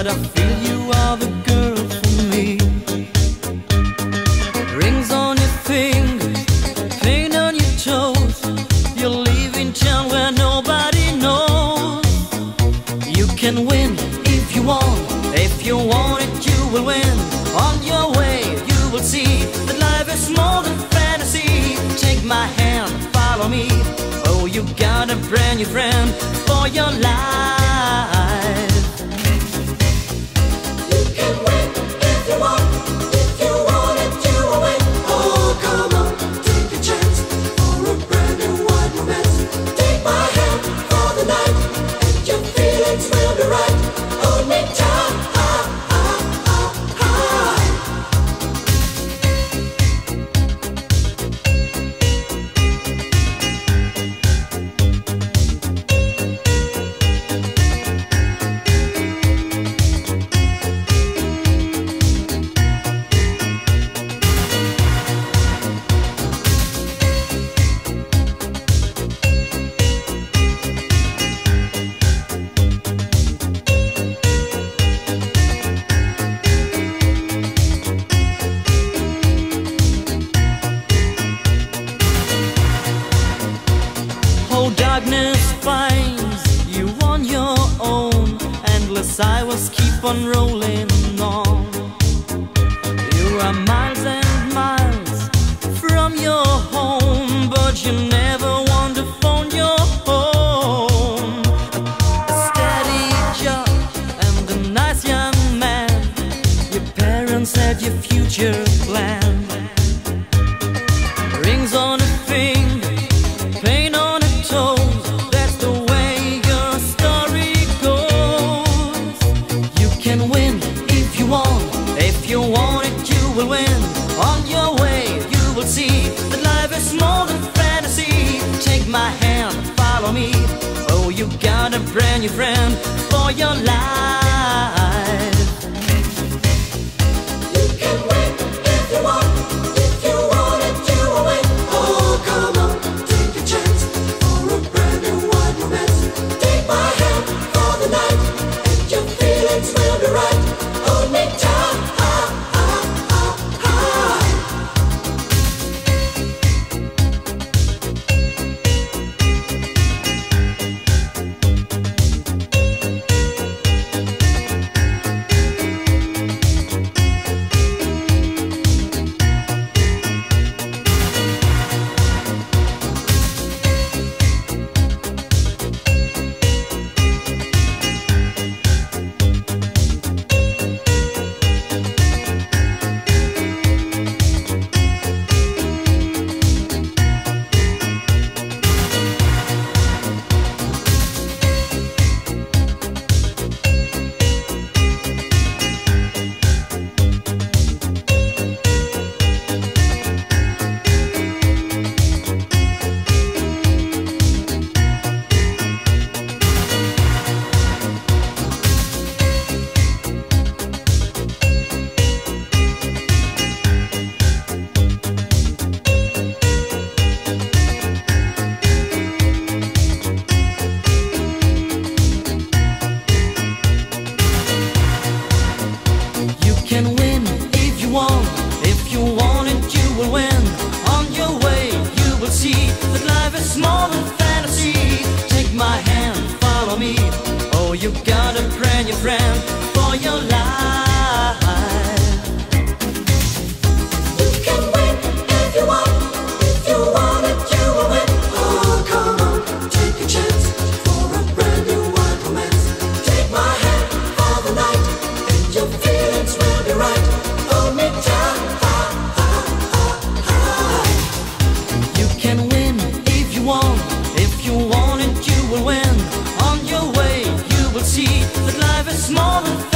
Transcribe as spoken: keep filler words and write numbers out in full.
but I feel you are the girl for me. Rings on your fingers, paint on your toes. You're leaving town where nobody knows. You can win if you want, if you want it you will win. On your way you will see that life is more than fantasy. Take my hand, follow me. Oh, you got a brand new friend for your life. You can win if you want, if you want it you will win. Oh, come on, take a chance for a brand new wide romance. Take my hand for the night, and your feelings will be right. Hold me tight, ah, ah, ah, ah. Darkness finds you on your own. Endless highways keep on rolling on. You are miles and miles from your home, but you never want to phone your home. A steady job and a nice young man. Your parents had your future planned. Rings on a finger, paint on a toe. That's the way your story goes. You can win if you want, if you want it you will win. On your way you will see that life is more than fantasy. Take my hand, follow me. Oh, you got a brand new friend for your life. You can win if you want, if you want it you will win. Oh, come on, take a chance for a brand new wide romance. Take my hand for the night, and your feelings will be right. Hold me tight, ah, ah, ah, ah. You can win if you want, if you want it you will win. On your way you will see that life is more than fantasy. Take my hand, follow me. Oh, you got a brand new friend for your life. You can win if you want, if you want it you will win. Oh, come on, take a chance for a brand new wide romance. Take my hand for the night, and your feelings will be right. Hold me tight, ah, ah, ah, ah. You can win if you want, if you want it you will win. On your way you will see that life is more than